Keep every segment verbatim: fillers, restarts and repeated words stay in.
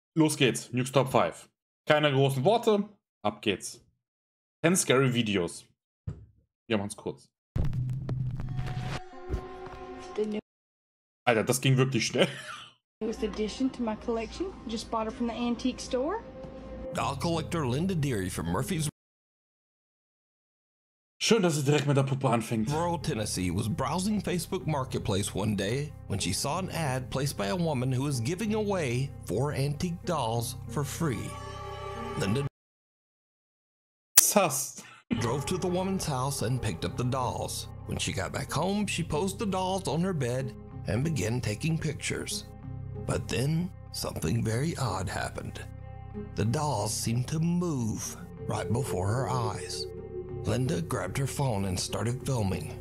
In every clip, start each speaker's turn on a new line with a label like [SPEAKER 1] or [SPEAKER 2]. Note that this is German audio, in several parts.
[SPEAKER 1] Los geht's. Nukes Top fünf. Keine großen Worte. Ab geht's. zehn Scary Videos. Wir machen's kurz. Alter, das ging wirklich schnell.
[SPEAKER 2] Newest addition to my collection. Just bought her from the antique store.
[SPEAKER 3] Doll collector Linda Deary from Murphy's
[SPEAKER 1] Schön, dass es direkt mit der Puppe anfängt.
[SPEAKER 3] Rural Tennessee was browsing Facebook Marketplace one day when she saw an ad placed by a woman who was giving away four antique dolls for free. Linda
[SPEAKER 1] Sass.
[SPEAKER 3] drove to the woman's house and picked up the dolls. When she got back home, she posed the dolls on her bed and began taking pictures. But then something very odd happened. The dolls seemed to move right before her eyes. Linda grabbed her phone and started filming.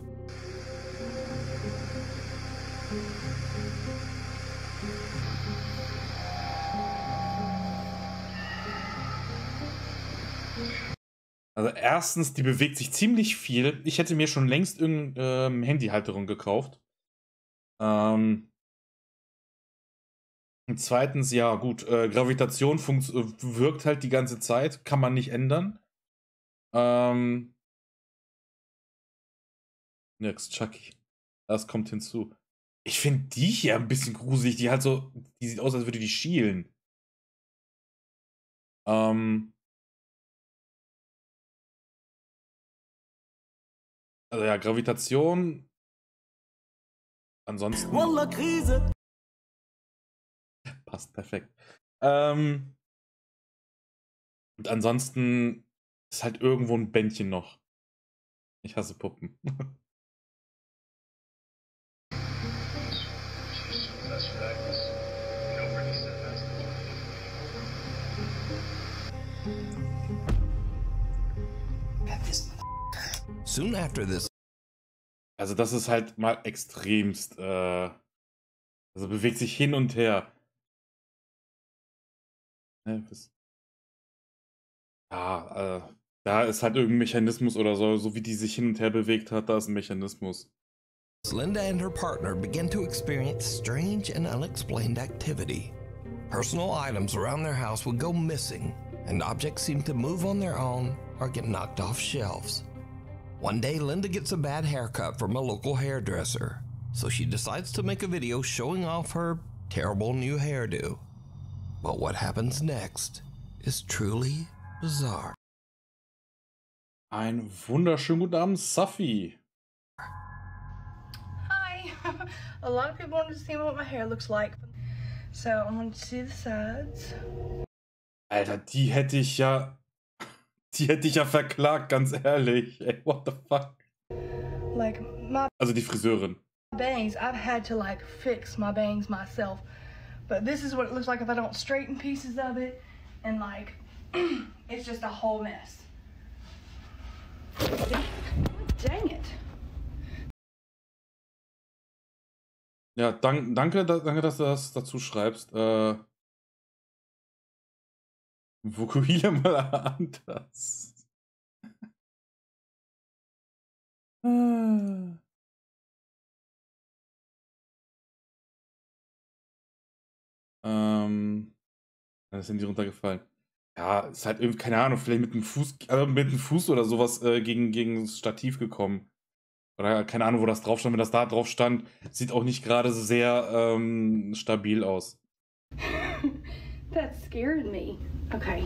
[SPEAKER 1] Also erstens, die bewegt sich ziemlich viel. Ich hätte mir schon längst irgendeine ähm, Handyhalterung gekauft. Ähm, und zweitens, ja gut, äh, Gravitation wirkt halt die ganze Zeit, kann man nicht ändern. Ähm, Nix, Chucky. Das kommt hinzu. Ich finde die hier ein bisschen gruselig. Die halt so, die sieht aus, als würde die schielen. Ähm, also ja, Gravitation. Ansonsten.
[SPEAKER 4] Wallah, Krise.
[SPEAKER 1] Passt perfekt. Ähm, und ansonsten ist halt irgendwo ein Bändchen noch. Ich hasse Puppen.
[SPEAKER 3] Soon after this,
[SPEAKER 1] Also das ist halt mal extremst, äh, also bewegt sich hin und her. Ne, das- Ja, äh, da ist halt irgendein Mechanismus oder so, so wie die sich hin und her bewegt hat, da ist ein Mechanismus.
[SPEAKER 3] Linda and her partner began to experience strange and unexplained activity. Personal items around their house would go missing, and objects seemed to move on their own or get knocked off shelves. One day, Linda gets a bad haircut from a local hairdresser, so she decides to make a video showing off her terrible new hairdo. But what happens next is truly bizarre.
[SPEAKER 1] Ein wunderschönen guten Abend, Safi.
[SPEAKER 2] Hi. A lot of people wanted to see what my hair looks like. So I wanted to see the sides.
[SPEAKER 1] Alter, die hätte ich ja, die hätte ich ja verklagt, ganz ehrlich. Ey, what the fuck?
[SPEAKER 2] Like my
[SPEAKER 1] Also die Friseurin.
[SPEAKER 2] bangs, I've had to like fix my bangs myself. But this is what it looks like if I don't straighten pieces of it. And like, it's just a whole mess. Dang it.
[SPEAKER 1] Ja, dank, danke, da- danke, dass du das dazu schreibst. Äh, Vokuhila mal anders. Ah. Ähm, da sind die runtergefallen. Ja, ist halt irgendwie, keine Ahnung, vielleicht mit dem Fuß, also mit dem Fuß oder sowas äh, gegen, gegen das Stativ gekommen. Oder keine Ahnung, wo das drauf stand. Wenn das da drauf stand, sieht auch nicht gerade sehr ähm, stabil aus.
[SPEAKER 2] That scared me. Okay.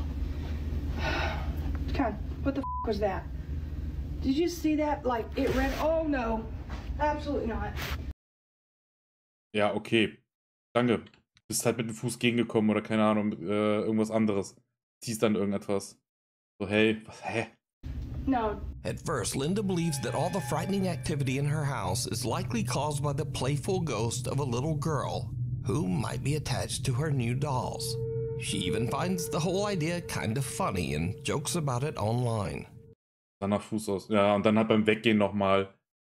[SPEAKER 2] God, what the f was that? Did you see that? Like, it ran. Oh no. Absolutely not.
[SPEAKER 1] Ja, okay. Danke. Bist halt mit dem Fuß gegengekommen oder keine Ahnung, äh, irgendwas anderes. Ziehst dann irgendetwas. So, hey, was, hä?
[SPEAKER 2] No.
[SPEAKER 3] At first, Linda believes that all the frightening activity in her house is likely caused by the playful ghost of a little girl who might be attached to her new dolls. She even finds the whole idea kind of funny and jokes about it online.
[SPEAKER 1] Dann nach Fuß aus. Ja, und dann halt beim Weggehen nochmal.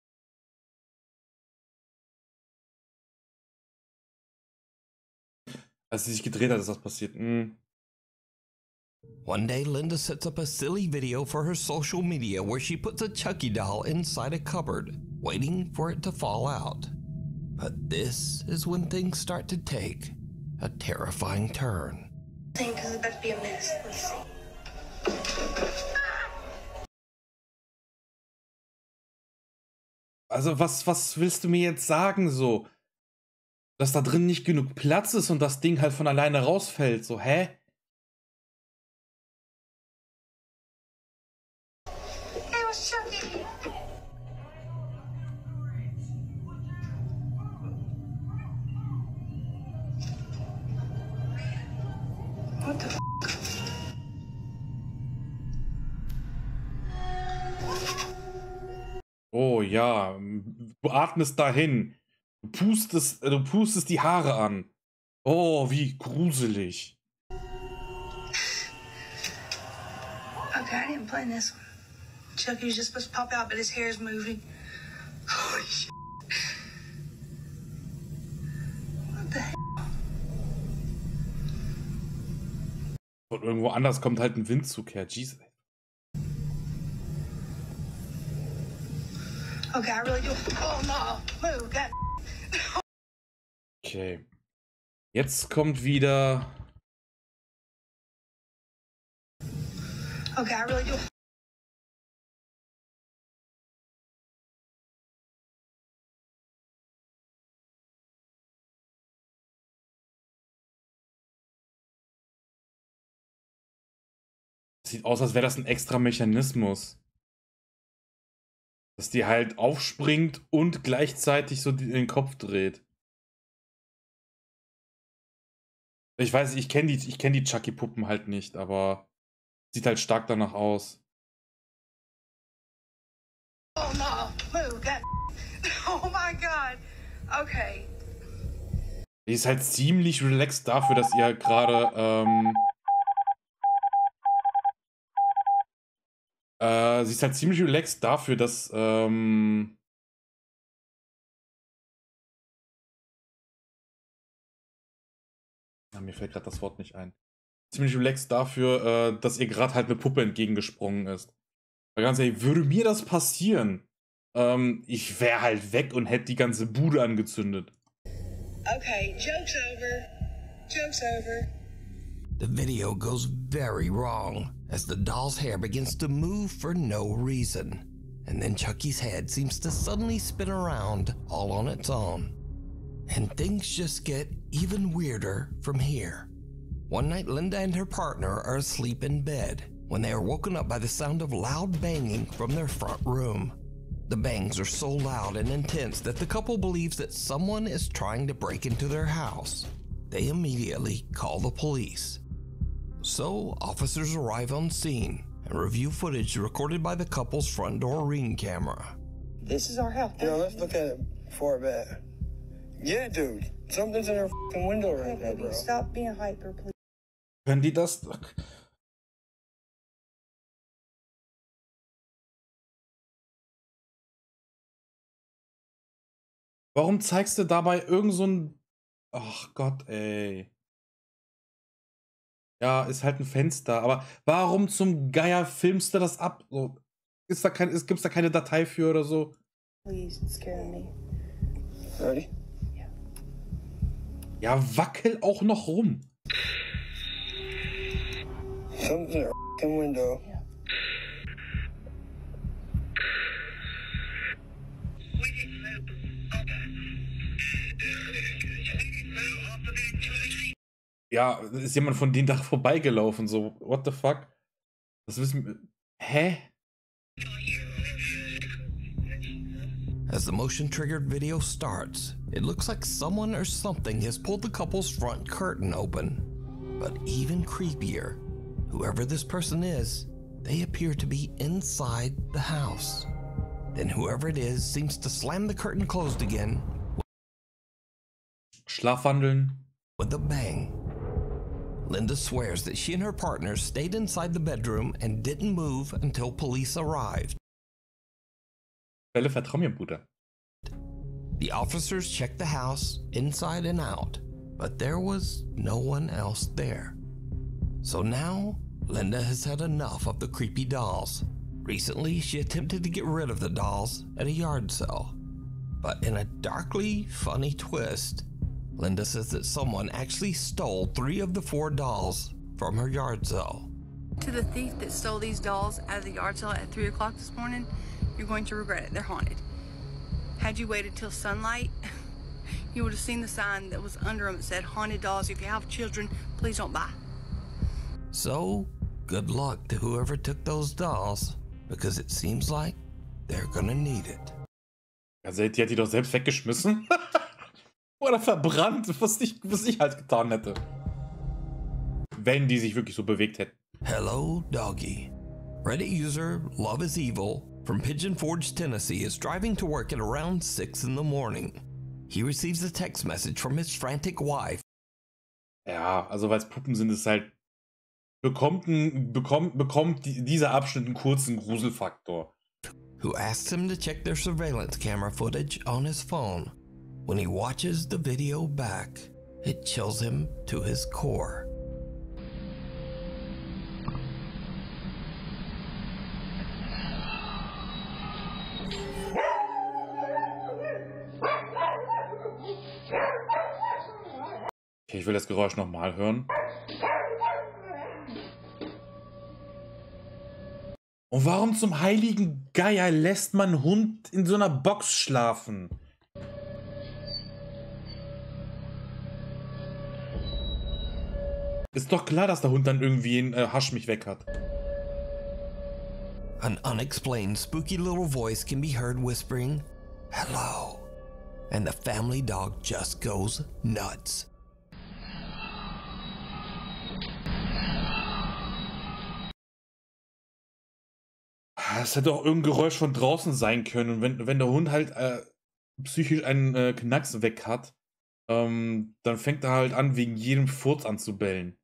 [SPEAKER 1] Als sie sich gedreht hat, ist das passiert. Hm.
[SPEAKER 3] One day, Linda sets up a silly video for her social media where she puts a Chucky doll inside a cupboard, waiting for it to fall out. But this is when things start to take a terrifying turn.
[SPEAKER 2] Because it's about to be a mess. Let's see.
[SPEAKER 1] Also was, was willst du mir jetzt sagen so? Dass da drin nicht genug Platz ist und das Ding halt von alleine rausfällt. So, hä?
[SPEAKER 2] Hey, what's Chucky? What the f?
[SPEAKER 1] Oh ja, du atmest dahin. Du pustest, du pustest die Haare an. Oh, wie gruselig.
[SPEAKER 2] Okay, I didn't plan this one. Chucky was just supposed to pop out, but his hair's moving. Holy shit. What the hell?
[SPEAKER 1] Und irgendwo anders kommt halt ein Windzug her. Jesus.
[SPEAKER 2] Okay, I really do. Oh no, move that.
[SPEAKER 1] Okay. Jetzt kommt wieder.
[SPEAKER 2] Okay, I really do.
[SPEAKER 1] Sieht aus, als wäre das ein extra Mechanismus. Dass die halt aufspringt und gleichzeitig so den Kopf dreht. Ich weiß, ich kenne die, ich kenn die Chucky-Puppen halt nicht, aber sieht halt stark danach aus.
[SPEAKER 2] Oh no, move that. Oh my god. Okay.
[SPEAKER 1] Die ist halt ziemlich relaxed dafür, dass ihr gerade, ähm... Äh, sie ist halt ziemlich relaxed dafür, dass, ähm... Ja, mir fällt gerade das Wort nicht ein. Ziemlich relaxed dafür, äh, dass ihr gerade halt eine Puppe entgegengesprungen ist. Weil ganz ehrlich, würde mir das passieren, ähm, ich wäre halt weg und hätte die ganze Bude angezündet.
[SPEAKER 2] Okay, joke's over. Joke's over.
[SPEAKER 3] The video goes very wrong as the doll's hair begins to move for no reason. And then Chucky's head seems to suddenly spin around all on its own. And things just get even weirder from here. One night, Linda and her partner are asleep in bed when they are woken up by the sound of loud banging from their front room. The bangs are so loud and intense that the couple believes that someone is trying to break into their house. They immediately call the police. So, officers arrive on scene and review footage recorded by the couple's front door ring camera.
[SPEAKER 4] This is our house. You know, let's look at it before bed. Yeah, dude. Something's in our fucking window right now, bro.
[SPEAKER 2] Stop being hyper, please.
[SPEAKER 1] Können die das... Warum zeigst du dabei irgend so ein... Ach Gott, ey. Ja, ist halt ein Fenster, aber warum zum Geier filmst du das ab? So, ist da kein, ist, gibt's da keine Datei für oder so?
[SPEAKER 2] Please, it's scaring me.
[SPEAKER 4] Ready?
[SPEAKER 1] Ja, wackel auch noch rum.
[SPEAKER 4] Something's in our fucking window.
[SPEAKER 2] Yeah.
[SPEAKER 1] Ja, ist jemand von denen da vorbeigelaufen, so, what the fuck? Das wissen wir. Hä?
[SPEAKER 3] As the motion-triggered video starts, it looks like someone or something has pulled the couple's front curtain open. But even creepier, whoever this person is, they appear to be inside the house. Then whoever it is seems to slam the curtain closed again
[SPEAKER 1] Schlafwandeln.
[SPEAKER 3] with a bang. Linda swears that she and her partner stayed inside the bedroom and didn't move until police arrived.
[SPEAKER 1] Fälle, vertrau mir, Bruder.
[SPEAKER 3] The officers checked the house inside and out, but there was no one else there. So now, Linda has had enough of the creepy dolls. Recently, she attempted to get rid of the dolls at a yard sale. But in a darkly funny twist, Linda says that someone actually stole three of the four dolls from her yard sale.
[SPEAKER 2] To the thief that stole these dolls out of the yard sale at three o'clock this morning, you're going to regret it. They're haunted. Had you waited till sunlight, you would have seen the sign that was under them that said, haunted dolls, if you have children, please don't buy.
[SPEAKER 3] So, good luck to whoever took those dolls, because it seems like they're gonna need it.
[SPEAKER 1] Also, die hat die doch selbst weggeschmissen. Oder verbrannt, was ich, was ich halt getan hätte. Wenn die sich wirklich so bewegt hätten.
[SPEAKER 3] Hello, doggy. Reddit user Love is Evil from Pigeon Forge, Tennessee is driving to work at around six in the morning. He receives a text message from his frantic wife.
[SPEAKER 1] Ja, also weil es Puppen sind, ist halt bekommt, ein, bekommt, bekommt die, dieser Abschnitt einen kurzen Gruselfaktor.
[SPEAKER 3] Who asks him to check their surveillance camera footage on his phone. When he watches the video back, it chills him to his core.
[SPEAKER 1] Okay, ich will das Geräusch nochmal hören. Und warum zum heiligen Geier lässt man einen Hund in so einer Box schlafen? Ist doch klar, dass der Hund dann irgendwie einen äh, Hasch mich weg hat.
[SPEAKER 3] An unexplained spooky little voice can be heard whispering, "Hello," and the family dog just goes nuts.
[SPEAKER 1] Es hätte auch irgendein Geräusch von draußen sein können. Und wenn, wenn der Hund halt äh, psychisch einen äh, Knacks weg hat, ähm, dann fängt er halt an, wegen jedem Furz an zu bellen.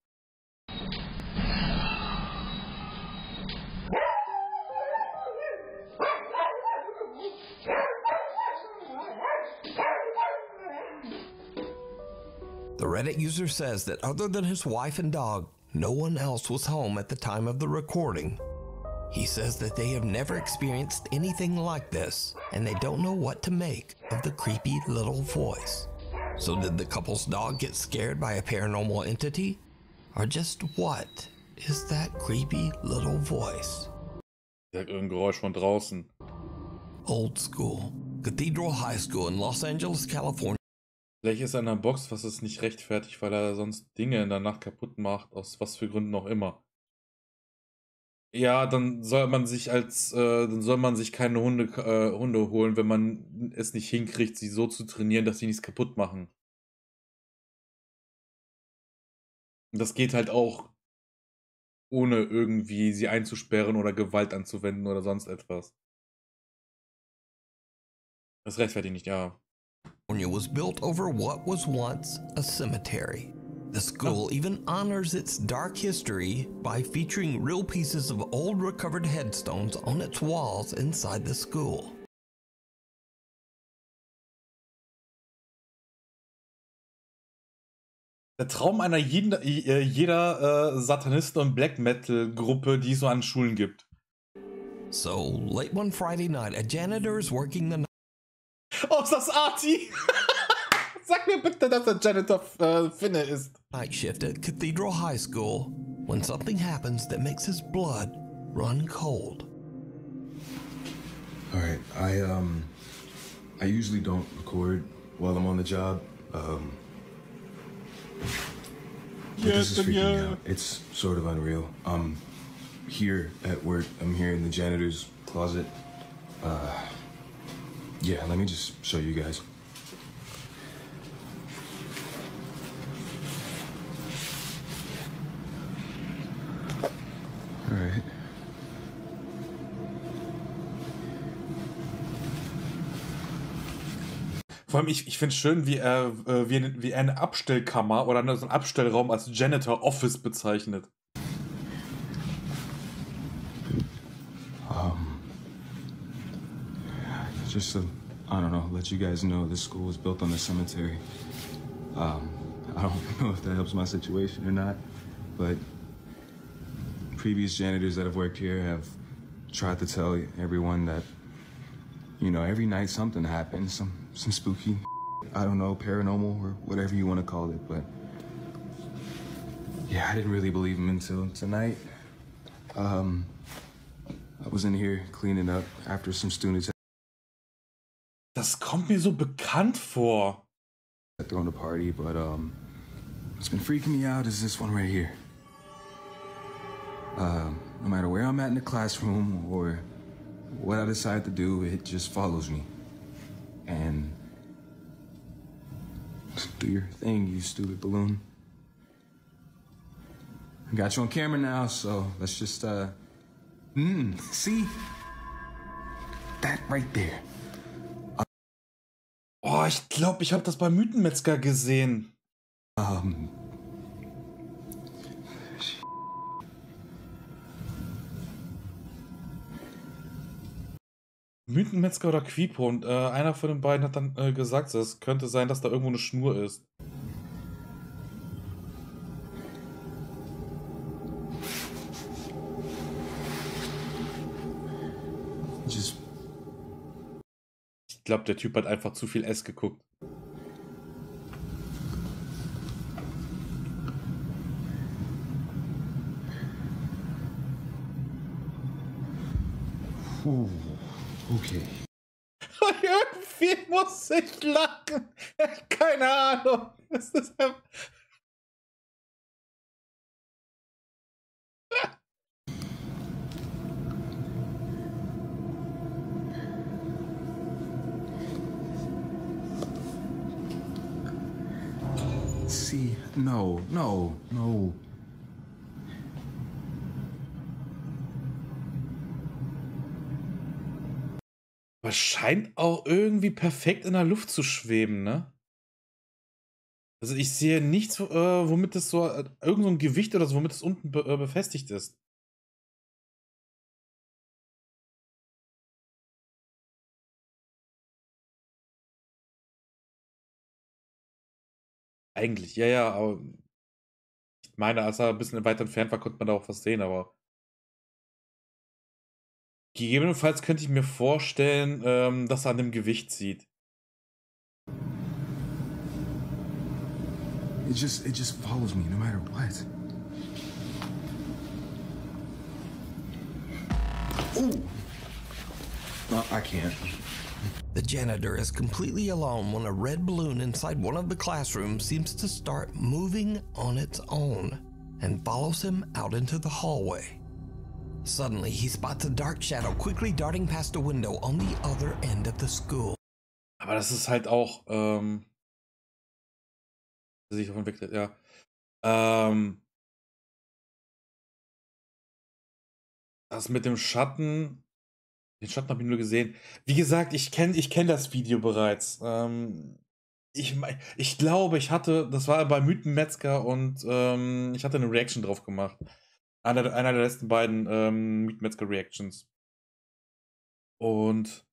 [SPEAKER 3] The Reddit user says that other than his wife and dog, no one else was home at the time of the recording. He says that they have never experienced anything like this, and they don't know what to make of the creepy little voice. So did the couple's dog get scared by a paranormal entity? Or just what is that creepy little voice?
[SPEAKER 1] Irgendein Geräusch von draußen.
[SPEAKER 3] Old School, Cathedral High School in Los Angeles, California.
[SPEAKER 1] Vielleicht ist er in einer Box, was es nicht rechtfertigt, weil er sonst Dinge in der Nacht kaputt macht, aus was für Gründen auch immer. Ja, dann soll man sich als, äh, dann soll man sich keine Hunde, äh, Hunde holen, wenn man es nicht hinkriegt, sie so zu trainieren, dass sie nichts kaputt machen. Das geht halt auch ohne irgendwie sie einzusperren oder Gewalt anzuwenden oder sonst etwas. Das rechtfertigt nicht, ja.
[SPEAKER 3] Was built over what was once a cemetery. The school even honors its dark history by featuring real pieces of old recovered headstones on its walls inside the school.
[SPEAKER 1] Der Traum einer jeden, jeder äh, Satanisten- und Black Metal-Gruppe, die es so an Schulen gibt.
[SPEAKER 3] So, late one Friday night, a janitor is working the night.
[SPEAKER 1] Oh, ist das Arti? Sag mir bitte, dass der Janitor äh, Finne ist.
[SPEAKER 3] Night shift at Cathedral High School when something happens that makes his blood run cold.
[SPEAKER 5] All right, I um, I usually don't record while I'm on the job. Um, but this is freaking me out. It's sort of unreal. Um, here at work, I'm here in the janitor's closet. Uh, yeah, let me just show you guys. All right.
[SPEAKER 1] Vor allem, ich, ich finde es schön, wie er, äh, wie, wie er eine Abstellkammer oder so einen Abstellraum als Janitor Office bezeichnet.
[SPEAKER 5] Um, just to, I don't know, let you guys know this school was built on a cemetery. Um, I don't know if that helps my situation or not, but previous janitors that have worked here have tried to tell everyone that, you know, every night something happens, some some spooky, I don't know, paranormal or whatever you want to call it, but Yeah, I didn't really believe him until tonight. Um, I was in here cleaning up after some students.
[SPEAKER 1] Das kommt mir so bekannt vor.
[SPEAKER 5] Had thrown a party, but um, what's been freaking me out is this one right here. Um, no matter where I'm at in the classroom or what I decide to do, it just follows me. And do your thing, you stupid balloon. I got you on camera now, so let's just, uh, mm, see? That right there.
[SPEAKER 1] Oh, ich glaube, ich habe das beim Mythenmetzger gesehen.
[SPEAKER 5] Um.
[SPEAKER 1] Mythenmetzger oder Quipo, und äh, einer von den beiden hat dann äh, gesagt, es könnte sein, dass da irgendwo eine Schnur ist.
[SPEAKER 5] Just...
[SPEAKER 1] Ich glaube, der Typ hat einfach zu viel S geguckt.
[SPEAKER 5] Puh. Okay.
[SPEAKER 1] Irgendwie muss ich lachen. Keine Ahnung. Das ist einfach...
[SPEAKER 5] See, no, no, no.
[SPEAKER 1] Aber scheint auch irgendwie perfekt in der Luft zu schweben, ne? Also ich sehe nichts, äh, womit es so, äh, irgend so ein Gewicht oder so, womit es unten be äh, befestigt ist. Eigentlich, ja, ja, aber ich meine, als er ein bisschen weiter entfernt war, konnte man da auch was sehen, aber gegebenenfalls könnte ich mir vorstellen, ähm, dass er an dem Gewicht zieht.
[SPEAKER 5] It just, it just follows me no matter what. Ooh. No, I can't.
[SPEAKER 3] The janitor is completely alone when a red balloon inside one of the classrooms seems to start moving on its own and follows him out into the hallway. Suddenly, he spots a dark shadow quickly darting past a window on the other end of the school.
[SPEAKER 1] Aber das ist halt auch, ähm... sich davon weg, ja. Ähm... Das mit dem Schatten... Den Schatten habe ich nur gesehen. Wie gesagt, ich kenne ich kenn das Video bereits. Ähm... Ich, ich glaube, ich hatte... Das war bei Mythenmetzger und ähm, ich hatte eine Reaction drauf gemacht. Einer, einer der letzten beiden ähm, Mythenmetzger-Reactions. Und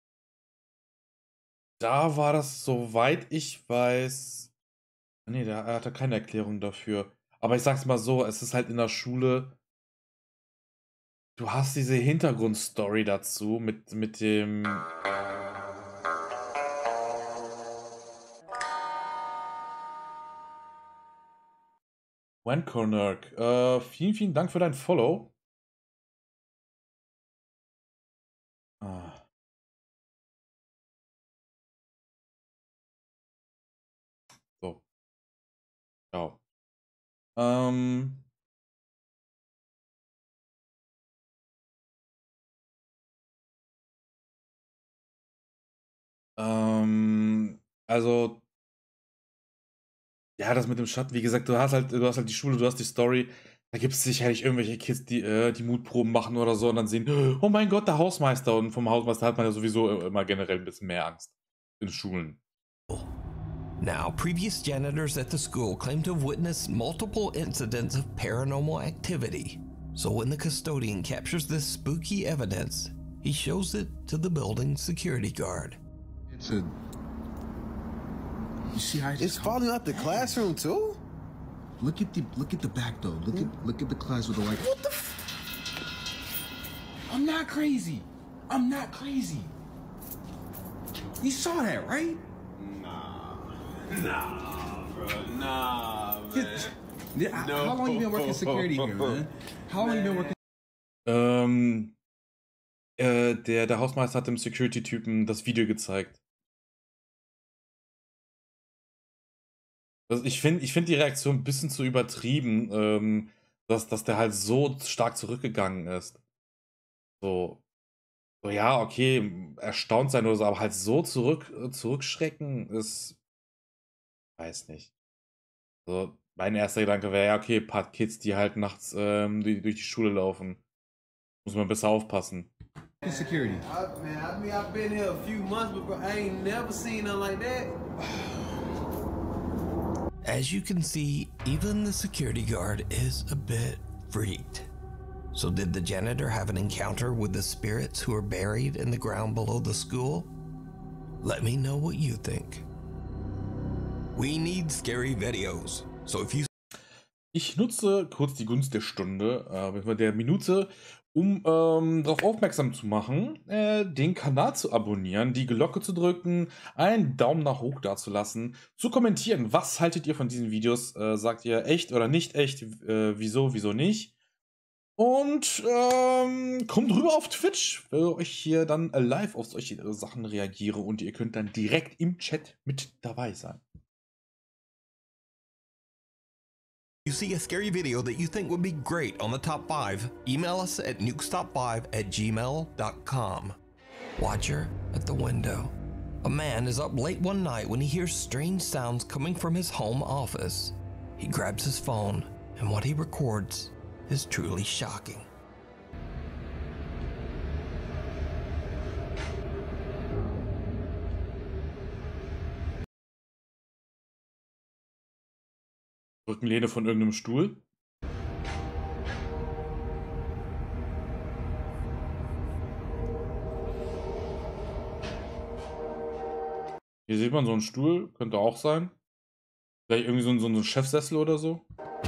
[SPEAKER 1] da war das, soweit ich weiß... Nee, der hatte keine Erklärung dafür. Aber ich sag's mal so, es ist halt in der Schule... Du hast diese Hintergrundstory dazu mit, mit dem... Wankornerk, äh, vielen, vielen Dank für dein Follow. Ah. So. Ciao. Ähm... Ähm, also... Ja, das mit dem Schatten, wie gesagt, du hast halt, du hast halt die Schule, du hast die Story. Da gibt es sicherlich irgendwelche Kids, die, äh, die Mutproben machen oder so und dann sehen, oh mein Gott, der Hausmeister. Und vom Hausmeister hat man ja sowieso immer generell ein bisschen mehr Angst in Schulen.
[SPEAKER 3] Now, previous janitors at the school claim to have witnessed multiple incidents of paranormal activity. So when the custodian captures this spooky evidence, he shows it to the building's security guard.
[SPEAKER 5] It's a... You see how I just
[SPEAKER 6] It's falling out the classroom too?
[SPEAKER 5] Look at the look at the back though. Look at look at the class with the white.
[SPEAKER 6] What the f-
[SPEAKER 5] I'm not crazy. I'm not crazy. You saw that, right?
[SPEAKER 6] Nah. Nah, bro. Nah, man. Yeah, how long you been working security here, man? How long you been working?
[SPEAKER 1] Ähm, äh, der, der Hausmeister hat dem Security-Typen das Video gezeigt. Also ich finde ich find die Reaktion ein bisschen zu übertrieben, ähm, dass, dass der halt so stark zurückgegangen ist. So, so ja, okay, erstaunt sein oder so, aber halt so zurück, äh, zurückschrecken ist, weiß nicht. So, mein erster Gedanke wäre, ja, okay, paar Kids, die halt nachts ähm, die, durch die Schule laufen. Muss man besser aufpassen.
[SPEAKER 6] Security.
[SPEAKER 4] I, man, I mean, I've been here a few months, but bro, I ain't never seen nothing like that.
[SPEAKER 3] As you can see, even the security guard is a bit freaked. So did the janitor have an encounter with the spirits who are buried in the ground below the school? Let me know what you think. We need scary videos. So if you
[SPEAKER 1] Ich nutze kurz die Gunst der Stunde, äh, der Minute, um ähm, darauf aufmerksam zu machen, äh, den Kanal zu abonnieren, die Glocke zu drücken, einen Daumen nach hoch dazulassen, zu kommentieren, was haltet ihr von diesen Videos, äh, sagt ihr echt oder nicht echt, äh, wieso, wieso nicht. Und ähm, kommt rüber auf Twitch, wo ich hier dann live auf solche Sachen reagiere und ihr könnt dann direkt im Chat mit dabei sein.
[SPEAKER 3] You see a scary video that you think would be great on the top five, email us at nukestop five at gmail dot com. Watcher at the window. A man is up late one night when he hears strange sounds coming from his home office. He grabs his phone, and what he records is truly shocking.
[SPEAKER 1] Rückenlehne von irgendeinem Stuhl. Hier sieht man so einen Stuhl, könnte auch sein. Vielleicht irgendwie so ein, so ein Chefsessel oder so.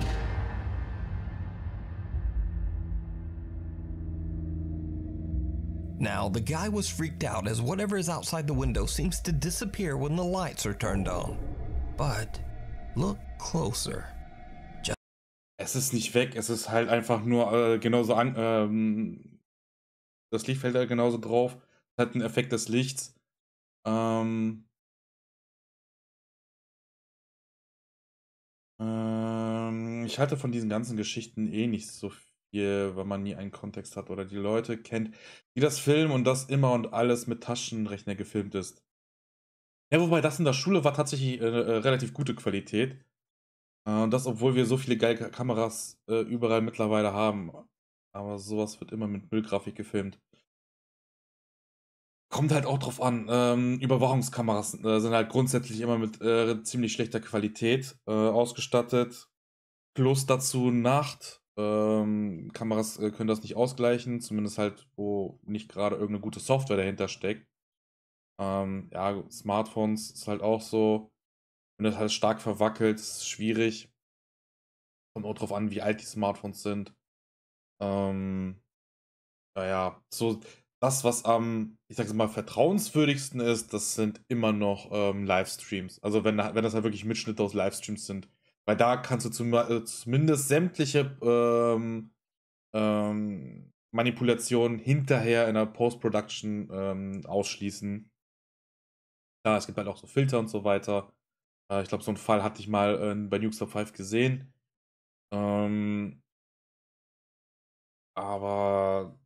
[SPEAKER 3] Now, the guy was freaked out as whatever is outside the window seems to disappear when the lights are turned on. But look closer. Just
[SPEAKER 1] Es ist nicht weg, es ist halt einfach nur äh, genauso an. Ähm, das Licht fällt halt genauso drauf. Es hat einen Effekt des Lichts. Ähm, ähm, ich halte von diesen ganzen Geschichten eh nicht so viel, weil man nie einen Kontext hat oder die Leute kennt, die das filmen und das immer und alles mit Taschenrechner gefilmt ist. Ja, wobei das in der Schule war tatsächlich äh, äh, relativ gute Qualität. Äh, und das, obwohl wir so viele geile Kameras äh, überall mittlerweile haben. Aber sowas wird immer mit Bildgrafik gefilmt. Kommt halt auch drauf an. Ähm, Überwachungskameras äh, sind halt grundsätzlich immer mit äh, ziemlich schlechter Qualität äh, ausgestattet. Plus dazu Nacht. Ähm, Kameras äh, können das nicht ausgleichen, zumindest halt, wo nicht gerade irgendeine gute Software dahinter steckt. Ähm, ja, Smartphones ist halt auch so. Wenn das halt stark verwackelt, ist es schwierig. Kommt auch drauf an, wie alt die Smartphones sind. Ähm, naja, so das, was am, ich sag's mal, vertrauenswürdigsten ist, das sind immer noch ähm, Livestreams. Also wenn, wenn das halt wirklich Mitschnitte aus Livestreams sind. Weil da kannst du zum, äh, zumindest sämtliche ähm, ähm, Manipulationen hinterher in der Post-Production ähm, ausschließen. Ja, es gibt halt auch so Filter und so weiter. Äh, ich glaube, so einen Fall hatte ich mal äh, bei Nukestop fünf gesehen. Ähm, aber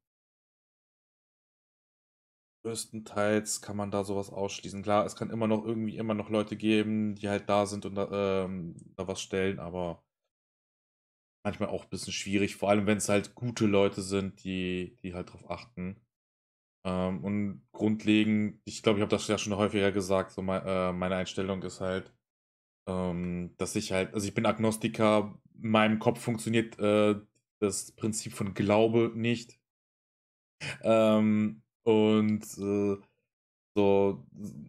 [SPEAKER 1] größtenteils kann man da sowas ausschließen. Klar, es kann immer noch irgendwie immer noch Leute geben, die halt da sind und da, ähm, da was stellen, aber manchmal auch ein bisschen schwierig, vor allem wenn es halt gute Leute sind, die, die halt drauf achten. Ähm, und grundlegend, ich glaube, ich habe das ja schon häufiger gesagt, so mei- äh, meine Einstellung ist halt, ähm, dass ich halt, also ich bin Agnostiker, in meinem Kopf funktioniert äh, das Prinzip von Glaube nicht. Ähm, und äh, so,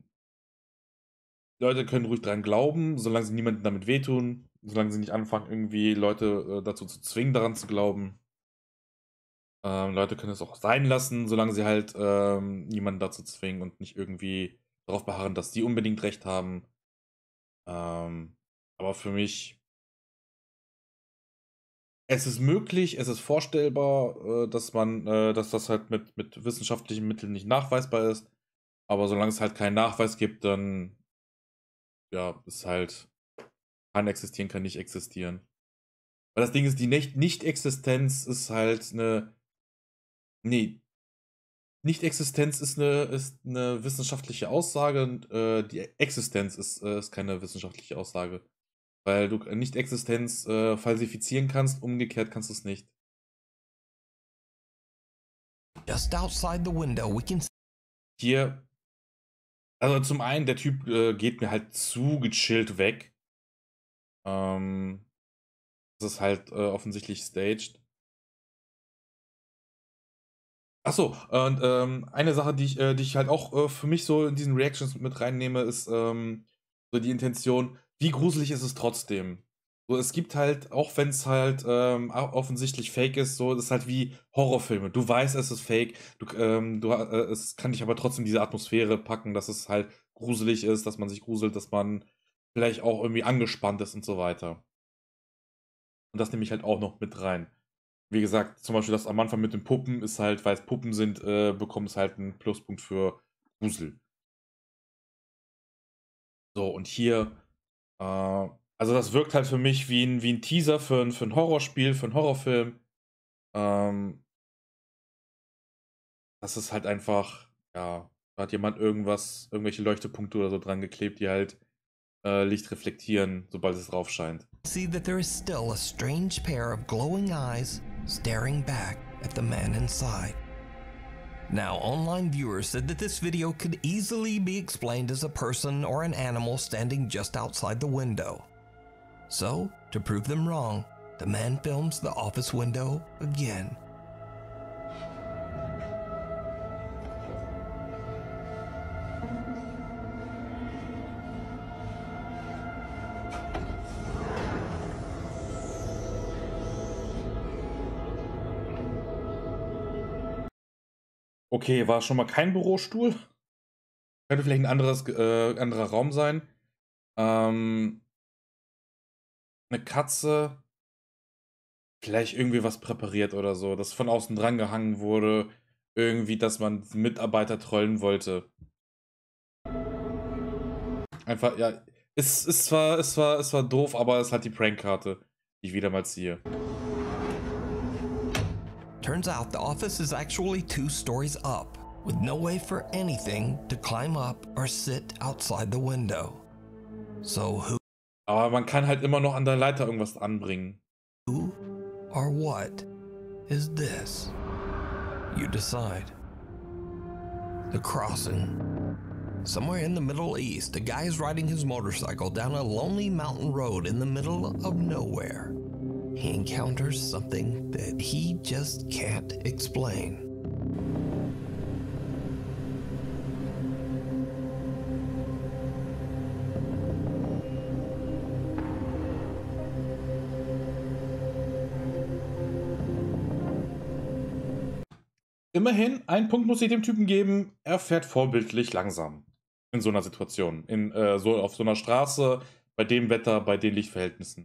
[SPEAKER 1] Leute können ruhig dran glauben, solange sie niemandem damit wehtun, solange sie nicht anfangen, irgendwie Leute äh, dazu zu zwingen, daran zu glauben. Ähm, Leute können es auch sein lassen, solange sie halt ähm, niemanden dazu zwingen und nicht irgendwie darauf beharren, dass die unbedingt recht haben. Ähm, aber für mich es ist möglich, es ist vorstellbar, äh, dass man, äh, dass das halt mit, mit wissenschaftlichen Mitteln nicht nachweisbar ist. Aber solange es halt keinen Nachweis gibt, dann ja, ist halt, kann existieren, kann nicht existieren. Weil das Ding ist, die Nicht- Nicht-Existenz ist halt eine. Nee, Nicht-Existenz ist eine, ist eine wissenschaftliche Aussage und äh, die Existenz ist, äh, ist keine wissenschaftliche Aussage. Weil du Nicht-Existenz äh, falsifizieren kannst, umgekehrt kannst du es nicht.
[SPEAKER 3] Just outside the window, we can
[SPEAKER 1] Hier, also zum einen, der Typ äh, geht mir halt zu gechillt weg. Ähm, das ist halt äh, offensichtlich staged. Achso, und ähm, eine Sache, die ich, äh, die ich halt auch äh, für mich so in diesen Reactions mit reinnehme, ist ähm, so die Intention, wie gruselig ist es trotzdem? So, es gibt halt, auch wenn es halt ähm, au- offensichtlich fake ist, so, das ist halt wie Horrorfilme. Du weißt, es ist fake, du, ähm, du, äh, es kann dich aber trotzdem diese Atmosphäre packen, dass es halt gruselig ist, dass man sich gruselt, dass man vielleicht auch irgendwie angespannt ist und so weiter. Und das nehme ich halt auch noch mit rein. Wie gesagt, zum Beispiel das am Anfang mit den Puppen ist halt, weil es Puppen sind, äh, bekommt es halt einen Pluspunkt für Grusel. So, und hier, äh, also das wirkt halt für mich wie ein, wie ein Teaser für ein, für ein Horrorspiel, für einen Horrorfilm. Ähm, das ist halt einfach, ja, da hat jemand irgendwas, irgendwelche Leuchtepunkte oder so dran geklebt, die halt äh, Licht reflektieren, sobald es drauf scheint.
[SPEAKER 3] see that there is still a strange pair of glowing eyes staring back at the man inside. Now, online viewers said that this video could easily be explained as a person or an animal standing just outside the window. So, to prove them wrong, the man films the office window again.
[SPEAKER 1] Okay, war schon mal kein Bürostuhl. Könnte vielleicht ein anderes, äh, anderer Raum sein. Ähm, eine Katze. Vielleicht irgendwie was präpariert oder so, das von außen dran gehangen wurde. Irgendwie, dass man Mitarbeiter trollen wollte. Einfach, ja. Es ist zwar, es war, es war doof, aber es hat die Prankkarte, die ich wieder mal ziehe.
[SPEAKER 3] Turns out the office is actually two stories up, with no way for anything to climb up or sit outside the window. So who
[SPEAKER 1] Aber man kann halt immer noch an der Leiter irgendwas anbringen.
[SPEAKER 3] or what is this? You decide. The crossing. Somewhere in the Middle East, a guy is riding his motorcycle down a lonely mountain road in the middle of nowhere. He encounters something that he just can't explain.
[SPEAKER 1] Immerhin, einen Punkt muss ich dem Typen geben, er fährt vorbildlich langsam. In so einer Situation. In, äh, so auf so einer Straße, bei dem Wetter, bei den Lichtverhältnissen.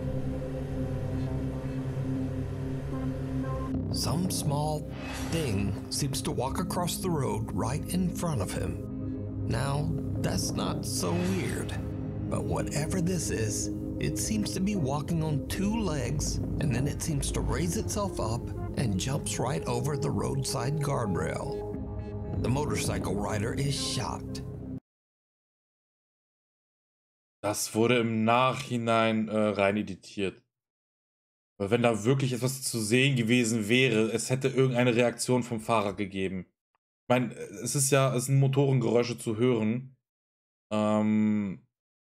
[SPEAKER 3] Some small thing seems to walk across the road right in front of him. Now, that's not so weird, but whatever this is, it seems to be walking on two legs, and then it seems to raise itself up and jumps right over the roadside guardrail. The motorcycle rider is shocked.
[SPEAKER 1] Das wurde im Nachhinein äh, rein editiert. Weil wenn da wirklich etwas zu sehen gewesen wäre, es hätte irgendeine Reaktion vom Fahrer gegeben. Ich meine, es ist ja, es sind Motorengeräusche zu hören. Ähm,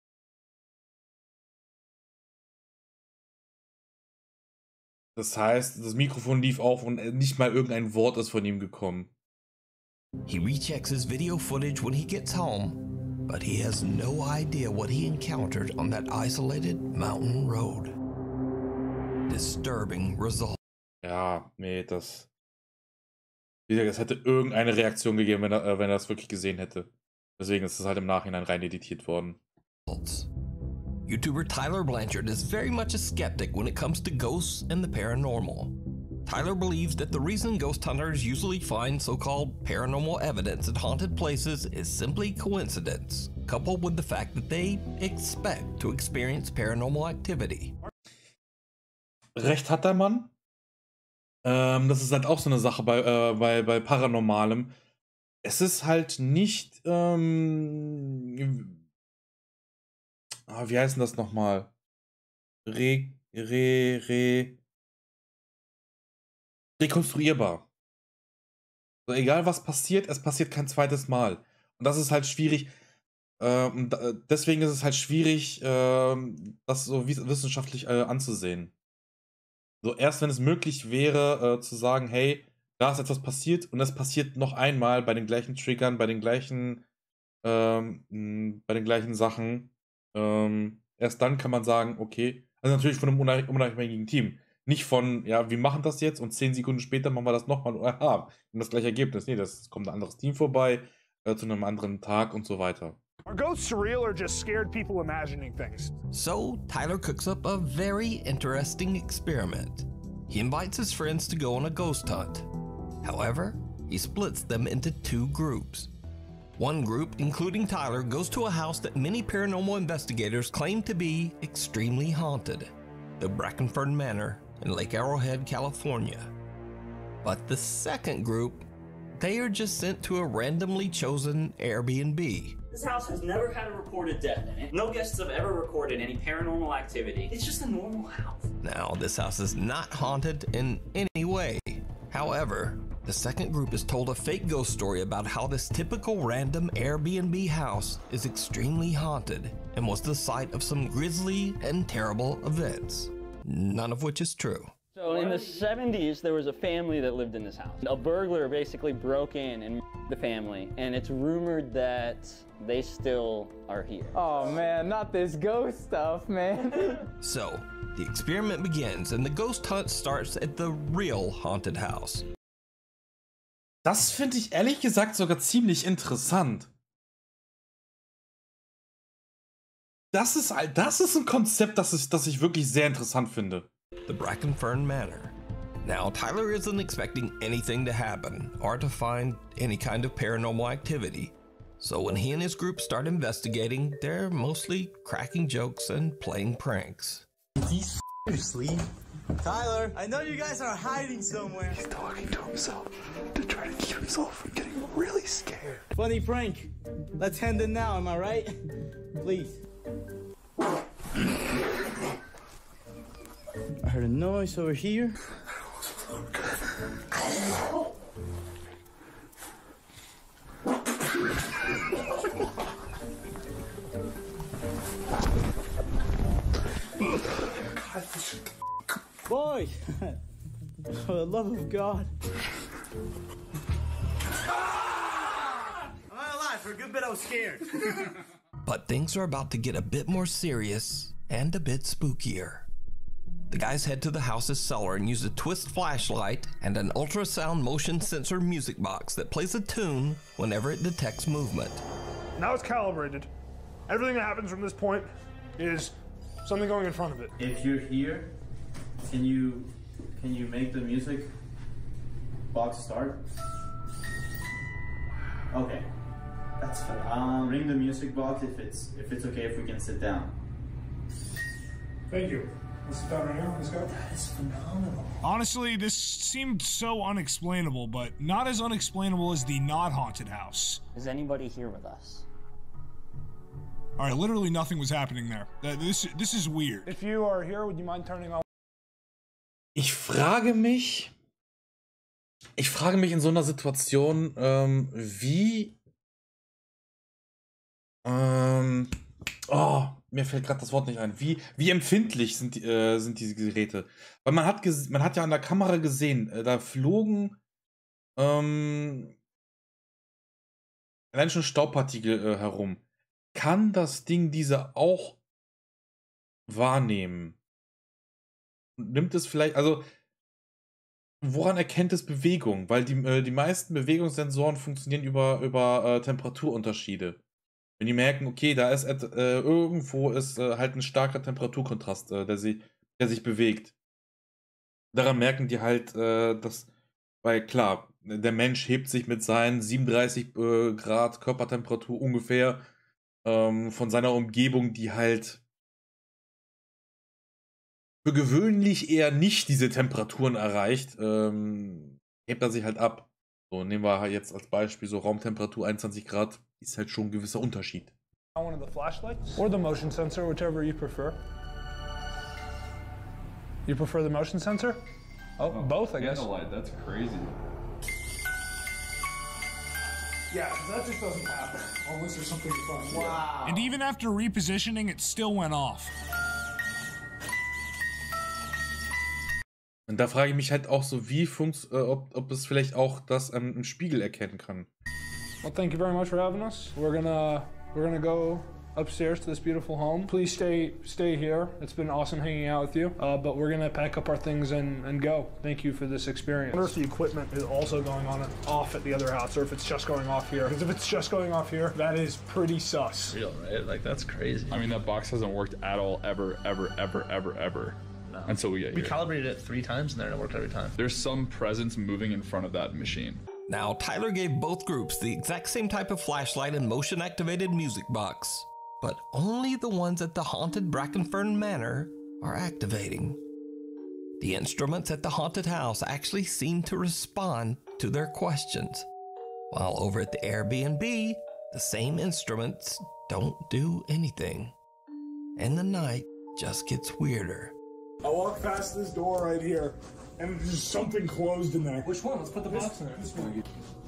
[SPEAKER 1] das heißt, das Mikrofon lief auf und nicht mal irgendein Wort ist von ihm gekommen.
[SPEAKER 3] He rechecks his video footage when he gets home, but he has no idea what he encountered on that isolated mountain road. Disturbing result.
[SPEAKER 1] Ja, nee, das. Wie gesagt, es hätte irgendeine Reaktion gegeben, wenn er, äh, wenn er das wirklich gesehen hätte. Deswegen ist es halt im Nachhinein rein editiert worden.
[SPEAKER 3] YouTuber Tyler Blanchard is very much a skeptic when it comes to ghosts and the paranormal. Tyler believes that the reason ghost hunters usually find so-called paranormal evidence at haunted places is simply coincidence, coupled with the fact that they expect to experience paranormal activity.
[SPEAKER 1] Recht hat der Mann. Ähm, das ist halt auch so eine Sache bei, äh, bei, bei Paranormalem. Es ist halt nicht, ähm, ah, wie heißt denn das nochmal? Re, re, re, rekonstruierbar. So, egal was passiert, es passiert kein zweites Mal. Und das ist halt schwierig. Ähm, deswegen ist es halt schwierig, ähm, das so wissenschaftlich äh, anzusehen. So, erst wenn es möglich wäre, äh, zu sagen, hey, da ist etwas passiert und es passiert noch einmal bei den gleichen Triggern, bei den gleichen, ähm, mh, bei den gleichen Sachen, ähm, erst dann kann man sagen, okay, also natürlich von einem unabhäng- unabhängigen Team. Nicht von, ja, wir machen das jetzt und zehn Sekunden später machen wir das nochmal und aha, wir haben das gleiche Ergebnis. Nee, das kommt ein anderes Team vorbei, äh, zu einem anderen Tag und so weiter.
[SPEAKER 7] Are ghosts surreal or just scared people imagining things?
[SPEAKER 3] So, Tyler cooks up a very interesting experiment. He invites his friends to go on a ghost hunt. However, he splits them into two groups. One group, including Tyler, goes to a house that many paranormal investigators claim to be extremely haunted, the Brackenford Manor in Lake Arrowhead, California. But the second group, they are just sent to a randomly chosen Airbnb.
[SPEAKER 8] This house has never had a reported death in it. No guests have ever recorded any paranormal activity. It's just a normal house.
[SPEAKER 3] Now, this house is not haunted in any way. However, the second group is told a fake ghost story about how this typical random Airbnb house is extremely haunted and was the site of some grisly and terrible events, none of which is true.
[SPEAKER 9] So in the seventies, there was a family that lived in this house. A burglar basically broke in and the family, and it's rumored that they still are here.
[SPEAKER 10] Oh man, not this ghost stuff, man.
[SPEAKER 3] So, the experiment begins and the ghost hunt starts at the real haunted house.
[SPEAKER 1] Das finde ich ehrlich gesagt sogar ziemlich interessant. Das ist, das ist ein Konzept, das ich, das ich wirklich sehr interessant finde.
[SPEAKER 3] The Brackenfern Manor. Now, Tyler isn't expecting anything to happen or to find any kind of paranormal activity. So when he and his group start investigating, they're mostly cracking jokes and playing pranks.
[SPEAKER 11] He's asleep. Tyler, I know you guys are hiding somewhere. He's talking to himself to try to keep himself from getting really scared. Funny prank. Let's end it now, am I right? Please. I heard a noise over here. Boy, for the love of God. I'm not alive. For a good bit, I was scared.
[SPEAKER 3] But things are about to get a bit more serious and a bit spookier. The guys head to the house's cellar and use a twist flashlight and an ultrasound motion sensor music box that plays a tune whenever it detects movement.
[SPEAKER 7] Now it's calibrated. Everything that happens from this point is something going in front of it.
[SPEAKER 12] If you're here, can you can you make the music box start? Okay, that's fine. Um, ring the music box if it's if it's okay if we can sit down.
[SPEAKER 7] Thank you. Let's sit down right here. Let's go.
[SPEAKER 12] That is phenomenal.
[SPEAKER 7] Honestly, this seemed so unexplainable, but not as unexplainable as the not haunted house.
[SPEAKER 9] Is anybody here with us?
[SPEAKER 7] All right, literally nothing was happening there. This this is weird. If you are here, would you mind turning on?
[SPEAKER 1] Ich frage mich, ich frage mich in so einer Situation, ähm, wie, ähm, oh, mir fällt gerade das Wort nicht ein, wie, wie empfindlich sind, die, äh, sind diese Geräte? Weil man hat, man hat ja an der Kamera gesehen, äh, da flogen, ähm, allein schon Staubpartikel äh, herum. Kann das Ding diese auch wahrnehmen? Nimmt es vielleicht, also woran erkennt es Bewegung? Weil die, äh, die meisten Bewegungssensoren funktionieren über, über äh, Temperaturunterschiede. Wenn die merken, okay, da ist et, äh, irgendwo ist äh, halt ein starker Temperaturkontrast, äh, der, sie, der sich bewegt. Daran merken die halt, äh, dass, weil klar, der Mensch hebt sich mit seinen siebenunddreißig äh, Grad Körpertemperatur ungefähr ähm, von seiner Umgebung, die halt für gewöhnlich eher nicht diese Temperaturen erreicht, ähm, hebt er sich halt ab. So, nehmen wir halt jetzt als Beispiel so Raumtemperatur einundzwanzig Grad, ist halt schon ein gewisser Unterschied.
[SPEAKER 7] One of the flashlights or the motion sensor, whichever you prefer. You prefer the motion sensor? Oh, oh both, I guess.
[SPEAKER 13] Candlelight, that's crazy.
[SPEAKER 7] Yeah, that just doesn't happen unless there's something fun.
[SPEAKER 11] Wow.
[SPEAKER 7] And even after repositioning, it still went off.
[SPEAKER 1] Und da frage ich mich halt auch so, wie funks, äh, ob, ob es vielleicht auch das ähm, im Spiegel erkennen kann.
[SPEAKER 7] Well, thank you very much for having us. We're gonna we're gonna go upstairs to this beautiful home. Please stay stay here. It's been awesome hanging out with you. Uh, but we're gonna pack up our things and, and go. Thank you for this experience. I wonder if the equipment is also going on and off at the other house, or if it's just going off here. Because if it's just going off here, that is pretty sus.
[SPEAKER 13] Real, right? Like, that's crazy. I mean, that box hasn't worked at all, ever, ever, ever, ever, ever. No. Until we get
[SPEAKER 12] We
[SPEAKER 13] here.
[SPEAKER 12] calibrated it three times and then it worked every time.
[SPEAKER 13] There's some presence moving in front of that machine.
[SPEAKER 3] Now, Tyler gave both groups the exact same type of flashlight and motion-activated music box, but only the ones at the haunted Brackenfern Manor are activating. The instruments at the haunted house actually seem to respond to their questions, while over at the Airbnb, the same instruments don't do anything. And the night just gets weirder.
[SPEAKER 7] I walk past this door right here, and there's something closed in there.
[SPEAKER 11] Which one? Let's put the
[SPEAKER 7] This-
[SPEAKER 11] box in there.
[SPEAKER 7] this one.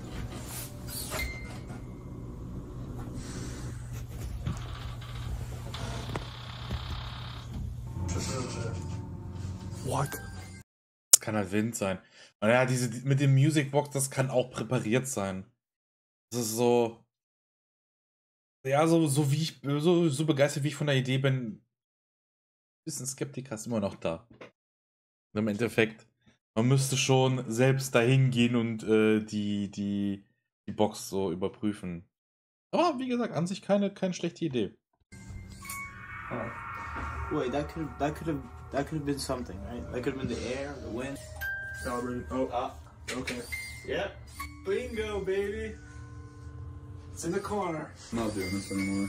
[SPEAKER 7] What?
[SPEAKER 1] Das kann halt Wind sein. Und ja, diese mit dem Musicbox, das kann auch präpariert sein. Das ist so. Ja, so, so wie ich, so, so begeistert wie ich von der Idee bin. Ein bisschen Skeptiker ist immer noch da. Im Endeffekt, man müsste schon selbst dahin gehen und äh, die, die, die Box so überprüfen. Aber wie gesagt, an sich keine, keine schlechte Idee.
[SPEAKER 11] Oh. Wait, that could that could have that could have been something, right? That could have been the air, the wind.
[SPEAKER 7] Calibrated. Oh,
[SPEAKER 11] Ah,
[SPEAKER 7] okay.
[SPEAKER 11] yep. Bingo, baby.
[SPEAKER 7] It's in the corner.
[SPEAKER 13] I'm not doing this anymore.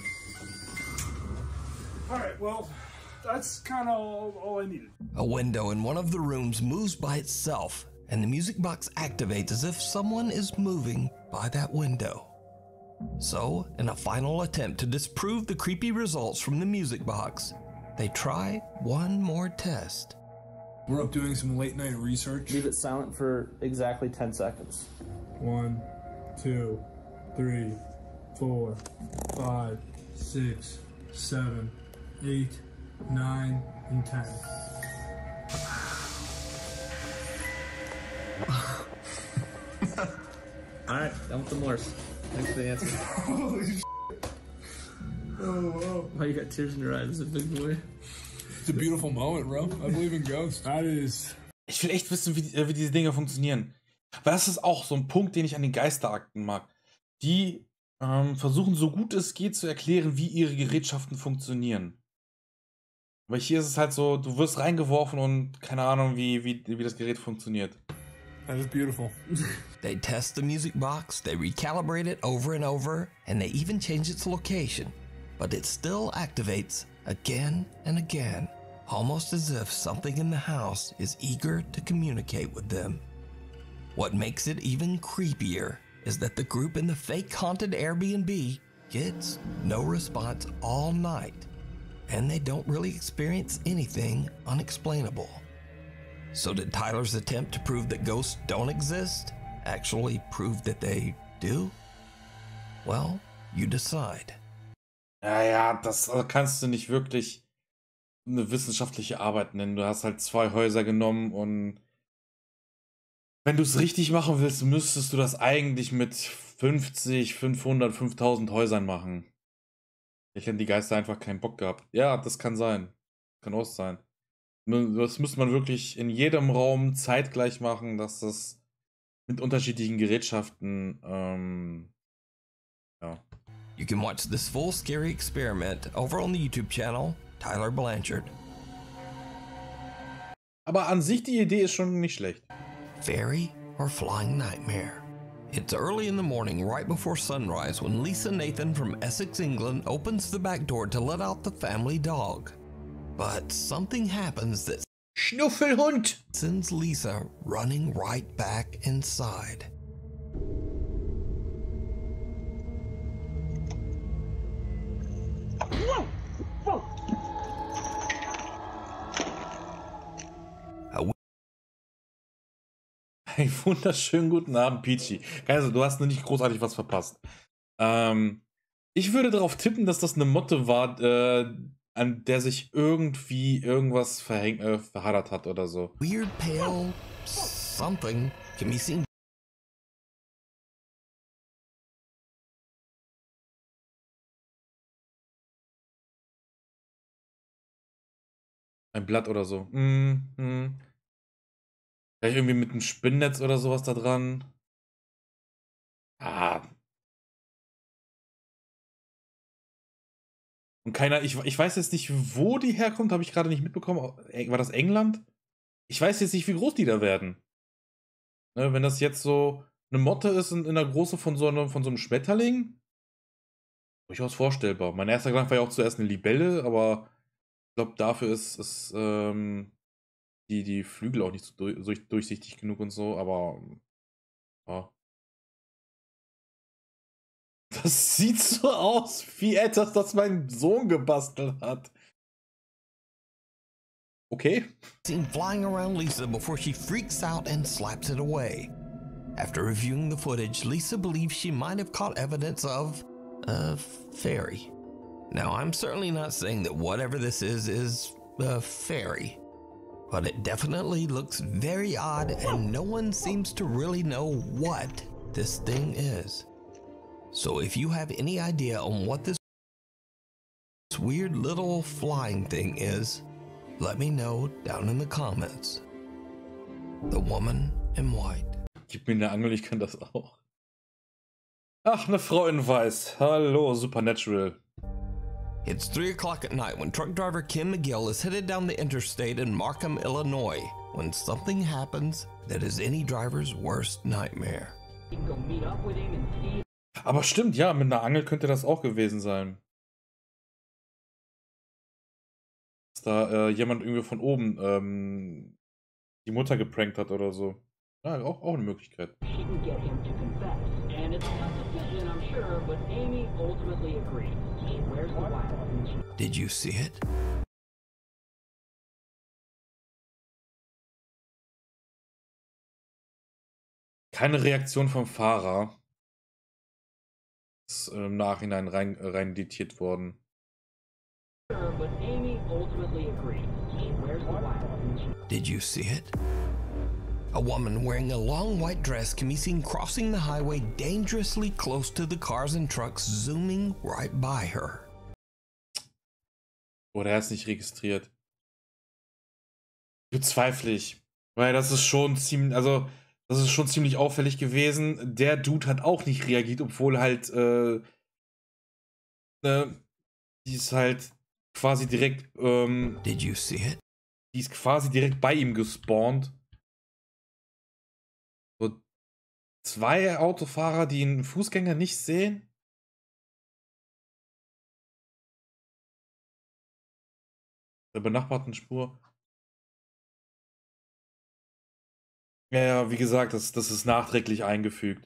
[SPEAKER 7] All right, well, that's kind of all, all I needed.
[SPEAKER 3] A window in one of the rooms moves by itself, and the music box activates as if someone is moving by that window. So, in a final attempt to disprove the creepy results from the music box, they try one more test.
[SPEAKER 7] We're up doing some late night research.
[SPEAKER 12] Leave it silent for exactly ten seconds.
[SPEAKER 7] One, two, three, four, five, six, seven, eight, nine, and ten.
[SPEAKER 12] Alright, done with the Morse. Thanks for the answer.
[SPEAKER 7] Holy shit. Oh, wow.
[SPEAKER 12] Why you got tears in your eyes, a big boy?
[SPEAKER 7] It's a beautiful moment, bro. I believe in ghosts. That is.
[SPEAKER 1] Ich will echt wissen, wie, wie diese Dinge funktionieren. Weil das ist auch so ein Punkt, den ich an den Geisterakten mag. Die ähm, versuchen, so gut es geht, zu erklären, wie ihre Gerätschaften funktionieren. Aber hier ist es halt so, du wirst reingeworfen und keine Ahnung, wie, wie, wie das Gerät funktioniert.
[SPEAKER 7] That is beautiful.
[SPEAKER 3] They test the music box, they recalibrate it over and over, and they even change its location. But it still activates again and again, almost as if something in the house is eager to communicate with them. What makes it even creepier is that the group in the fake haunted Airbnb gets no response all night, and they don't really experience anything unexplainable. So did Tyler's attempt to prove that ghosts don't exist actually prove that they do? Well, you decide.
[SPEAKER 1] Ja, ja, das kannst du nicht wirklich eine wissenschaftliche Arbeit nennen. Du hast halt zwei Häuser genommen und wenn du es richtig machen willst, müsstest du das eigentlich mit fünfzig, fünfhundert, fünftausend Häusern machen. Ich hätte die Geister einfach keinen Bock gehabt. Ja, das kann sein. Kann auch sein. Das müsste man wirklich in jedem Raum zeitgleich machen, dass das mit unterschiedlichen Gerätschaften, ähm, ja.
[SPEAKER 3] You can watch this full scary experiment over on the YouTube channel, Tyler Blanchard.
[SPEAKER 1] Aber an sich die Idee ist schon nicht schlecht.
[SPEAKER 3] Fairy or flying nightmare? It's early in the morning, right before sunrise, when Lisa Nathan from Essex, England opens the back door to let out the family dog. But something happens that
[SPEAKER 1] Schnuffelhund
[SPEAKER 3] sends Lisa running right back inside.
[SPEAKER 1] Hey, wunderschönen guten Abend, Peachy. Also, du hast noch nicht großartig was verpasst. Ähm, ich würde darauf tippen, dass das eine Motte war, äh, an der sich irgendwie irgendwas verhäng äh, verhadert hat oder so.
[SPEAKER 3] Weird pale something can be seen.
[SPEAKER 1] Ein Blatt oder so. Mm, mm. Vielleicht irgendwie mit einem Spinnnetz oder sowas da dran. Ah. Und keiner, ich, ich weiß jetzt nicht, wo die herkommt, habe ich gerade nicht mitbekommen. War das England? Ich weiß jetzt nicht, wie groß die da werden. Ne, wenn das jetzt so eine Motte ist in, in der Größe von so, einem, von so einem Schmetterling, durchaus vorstellbar. Mein erster Gedanke war ja auch zuerst eine Libelle, aber ich glaube, dafür ist, ist ähm, die, die Flügel auch nicht so durch, durchsichtig genug und so, aber ja. Das sieht so aus wie etwas, das mein Sohn gebastelt hat. Okay.
[SPEAKER 3] Seen flying around Lisa before she freaks out and slaps it away. After reviewing the footage, Lisa believes she might have caught evidence of a fairy. Now, I'm certainly not saying that whatever this is is a fairy, but it definitely looks very odd and no one seems to really know what this thing is. So if you have any idea on what this weird little flying thing is, let me know down in the comments. The Woman in White.
[SPEAKER 1] Gib mir eine Angel, ich kann das auch. Ach, eine Frau in Weiß. Hallo, Supernatural.
[SPEAKER 3] It's three o'clock at night when truck driver Kim McGill is headed down the interstate in Markham, Illinois, when something happens that is any driver's worst nightmare.
[SPEAKER 1] Aber stimmt, ja, mit einer Angel könnte das auch gewesen sein. Dass da äh, jemand irgendwie von oben ähm, die Mutter geprankt hat oder so. Ja, auch, auch eine Möglichkeit.
[SPEAKER 3] Did you see it?
[SPEAKER 1] Keine Reaktion vom Fahrer. Ist im Nachhinein rein, rein diktiert worden.
[SPEAKER 3] Did you see it? A woman wearing a long white dress can be seen crossing the highway dangerously close to the cars and trucks zooming right by her.
[SPEAKER 1] Oder er ist nicht registriert. Bezweifle ich. Weil das ist schon ziemlich, also das ist schon ziemlich auffällig gewesen. Der Dude hat auch nicht reagiert, obwohl halt äh, äh, die ist halt quasi direkt ähm,
[SPEAKER 3] Did you see it?
[SPEAKER 1] Die ist quasi direkt bei ihm gespawnt. So zwei Autofahrer, die einen Fußgänger nicht sehen. Der benachbarten Spur. Ja, ja, wie gesagt, das, das ist nachträglich eingefügt.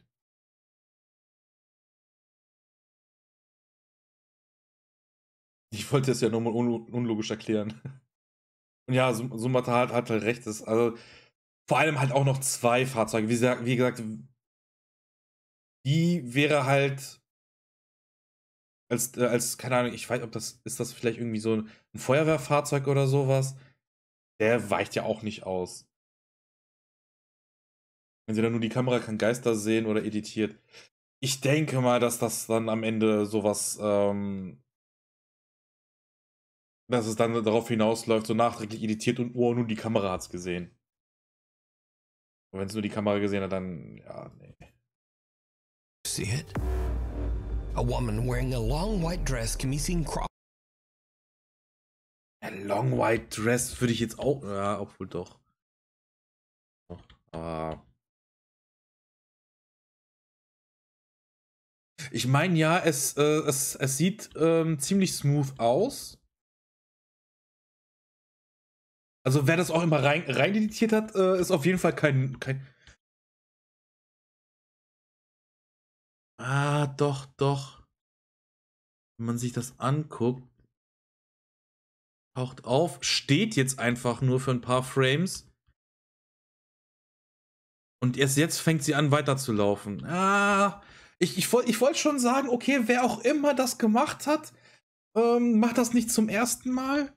[SPEAKER 1] Ich wollte es ja nur mal un unlogisch erklären. Und ja, Sumata hat, hat halt recht. Das, also, vor allem halt auch noch zwei Fahrzeuge. Wie, wie gesagt, die wäre halt als, äh, als, keine Ahnung, ich weiß, ob das, ist das vielleicht irgendwie so ein Feuerwehrfahrzeug oder sowas? Der weicht ja auch nicht aus. Wenn sie dann nur die Kamera kann Geister sehen oder editiert. Ich denke mal, dass das dann am Ende sowas, ähm, dass es dann darauf hinausläuft, so nachträglich editiert und oh, nur die Kamera hat's gesehen. Und wenn es nur die Kamera gesehen hat, dann, ja, nee.
[SPEAKER 3] See it? A woman wearing a long white dress can be seen crossing.
[SPEAKER 1] Ein Long White Dress würde ich jetzt auch. Ja, obwohl doch. Aber. Ich meine, ja, es, äh, es, es sieht ähm, ziemlich smooth aus. Also, wer das auch immer rein, rein editiert hat, äh, ist auf jeden Fall kein, kein. Ah, doch, doch. Wenn man sich das anguckt. Taucht auf, steht jetzt einfach nur für ein paar Frames. Und erst jetzt fängt sie an weiterzulaufen. Ah, ich, ich wollte ich wollt schon sagen, okay, wer auch immer das gemacht hat, ähm, macht das nicht zum ersten Mal.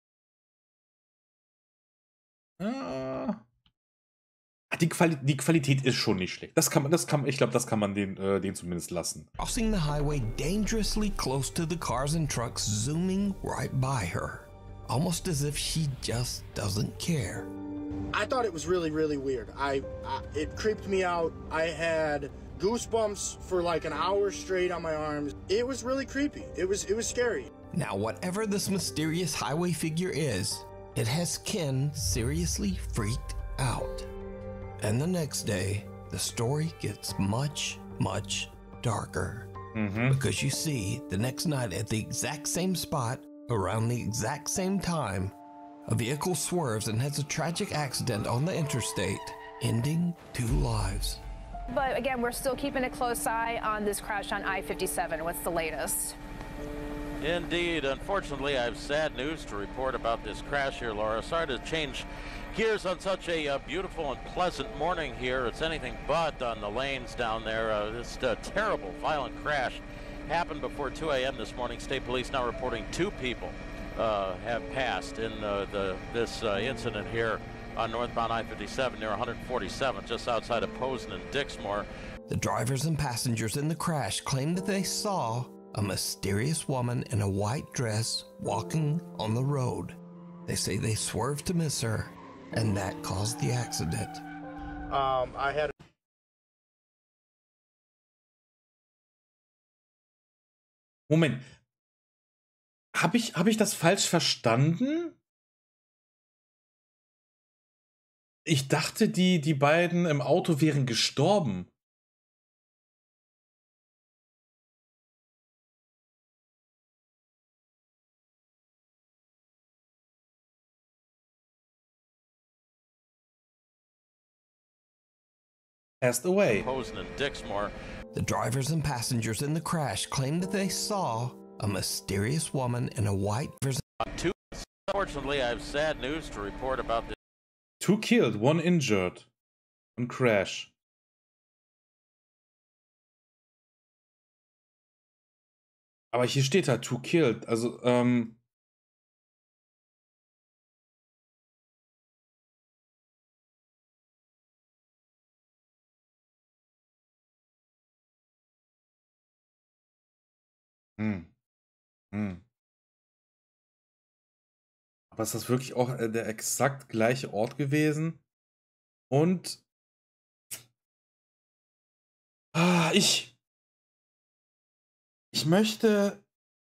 [SPEAKER 1] Ah. Die, Quali die Qualität ist schon nicht schlecht. Das kann man, das kann, ich glaube, das kann man den, äh, den zumindest lassen.
[SPEAKER 3] Crossing the highway dangerously close to the cars and trucks zooming right by her. Almost as if she just doesn't care.
[SPEAKER 14] I thought it was really, really weird. I, I it creeped me out. I had goosebumps for like an hour straight on my arms. It was really creepy. It was it was scary.
[SPEAKER 3] Now, whatever this mysterious highway figure is, it has Ken seriously freaked out. And the next day, the story gets much, much darker.
[SPEAKER 1] Mm-hmm.
[SPEAKER 3] Because you see, the next night at the exact same spot, around the exact same time, a vehicle swerves and has a tragic accident on the interstate, ending two lives.
[SPEAKER 15] But again, we're still keeping a close eye on this crash on I fifty-seven. What's the latest?
[SPEAKER 16] Indeed. Unfortunately, I have sad news to report about this crash here, Laura. Sorry to change gears on such a uh, beautiful and pleasant morning here. It's anything but on the lanes down there. Uh, this uh, terrible, violent crash happened before two A M this morning. State police now reporting two people uh, have passed in uh, the this uh, incident here on northbound I fifty-seven near one forty-seven, just outside of Posen and Dixmoor.
[SPEAKER 3] The drivers and passengers in the crash claimed that they saw a mysterious woman in a white dress walking on the road. They say they swerved to miss her, and that caused the accident.
[SPEAKER 14] Um, I had.
[SPEAKER 1] Moment. Habe ich, hab ich das falsch verstanden? Ich dachte, die, die beiden im Auto wären gestorben. Passed away.
[SPEAKER 16] Posen and Dixmoor.
[SPEAKER 3] The drivers and passengers in the crash claimed that they saw a mysterious woman in a white dress.
[SPEAKER 16] Two, unfortunately, I have sad news to report about this.
[SPEAKER 1] Two killed, one injured. On crash. Aber hier steht halt two killed. Also, ähm. Hm. Hm. Aber ist das wirklich auch äh, der exakt gleiche Ort gewesen? Und ah, ich ich möchte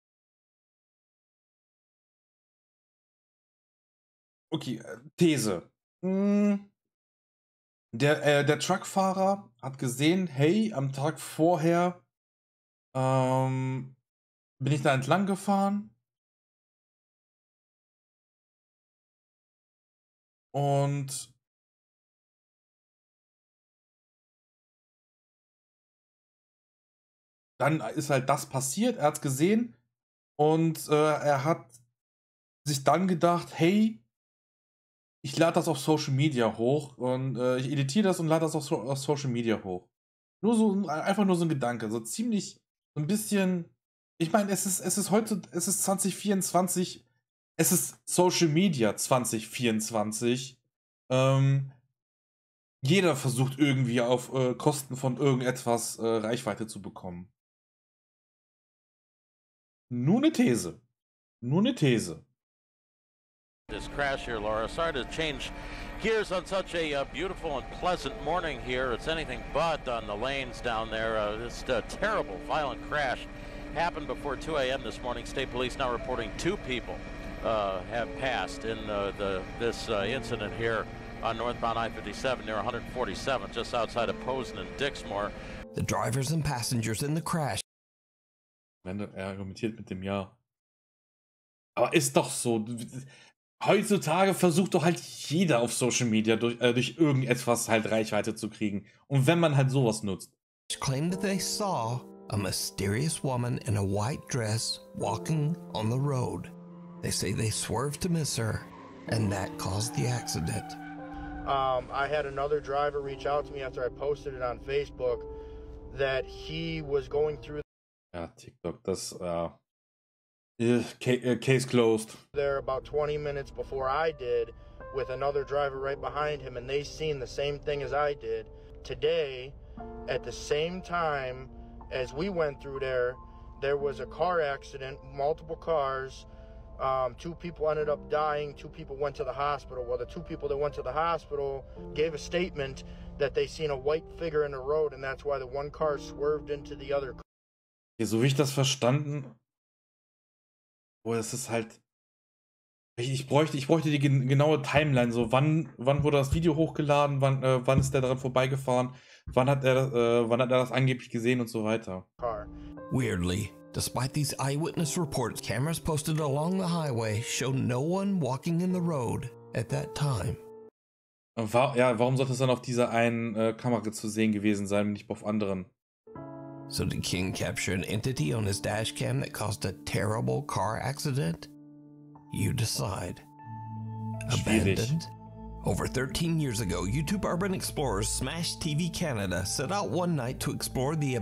[SPEAKER 1] okay, äh, These. Hm. Der, äh, der Truckfahrer hat gesehen, hey, am Tag vorher ähm, bin ich da entlang gefahren. Und dann ist halt das passiert, er hat es gesehen und äh, er hat sich dann gedacht, hey, ich lade das auf Social Media hoch und äh, ich editiere das und lade das auf, so auf Social Media hoch. Nur so, einfach nur so ein Gedanke, so ziemlich, so ein bisschen, ich meine, es ist, es ist heute, es ist zwanzig vierundzwanzig, es ist Social Media zwanzig vierundzwanzig. Ähm, jeder versucht irgendwie auf äh, Kosten von irgendetwas äh, Reichweite zu bekommen. Nur eine Nur eine These.
[SPEAKER 16] This crash here, Laura. Sorry to change gears on such a uh, beautiful and pleasant morning here. It's anything but on the lanes down there. Uh, this uh, terrible, violent crash happened before two A M this morning. State police now reporting two people uh, have passed in uh, the this uh, incident here on northbound I fifty-seven near one forty-seven, just outside of Posen and Dixmoor.
[SPEAKER 3] The drivers and passengers in the crash.
[SPEAKER 1] Er argumentiert mit dem Ja. Aber ist doch so. Heutzutage versucht doch halt jeder auf Social Media durch, äh, durch irgendetwas halt Reichweite zu kriegen. Und wenn man halt sowas nutzt.
[SPEAKER 3] Claimed that they saw a mysterious woman in a white dress walking on the road. They say they swerved to miss her, and that caused the accident.
[SPEAKER 14] Um, I had another driver reach out to me after I posted it on Facebook that he was going through.
[SPEAKER 1] Ja, TikTok, das, uh, case closed.
[SPEAKER 14] There about twenty minutes before I did with another driver right behind him, and they seen the same thing as I did. Today, at the same time as we went through there, there was a car accident, multiple cars. Um, two people ended up dying, two people went to the hospital. Well, the two people that went to the hospital gave a statement that they seen a white figure in the road, and that's why the one car swerved into the other car.
[SPEAKER 1] Okay, so wie ich das verstanden, oh, es ist halt, ich, ich bräuchte, ich bräuchte die gen genaue Timeline, so wann, wann wurde das Video hochgeladen, wann, äh, wann ist der daran vorbeigefahren, wann hat er, äh, wann hat er das angeblich gesehen und so weiter.
[SPEAKER 14] Car.
[SPEAKER 3] Weirdly, despite these eyewitness reports, cameras posted along the highway show no one walking in the road at that time.
[SPEAKER 1] War, ja, warum sollte es dann auf dieser einen äh, Kamera zu sehen gewesen sein, nicht auf anderen?
[SPEAKER 3] So did King capture an entity on his dash cam that caused a terrible car accident? You decide.
[SPEAKER 1] Schwierig.
[SPEAKER 3] Abandoned? Over thirteen years ago, YouTube urban explorers Smash T V Canada set out one night to explore the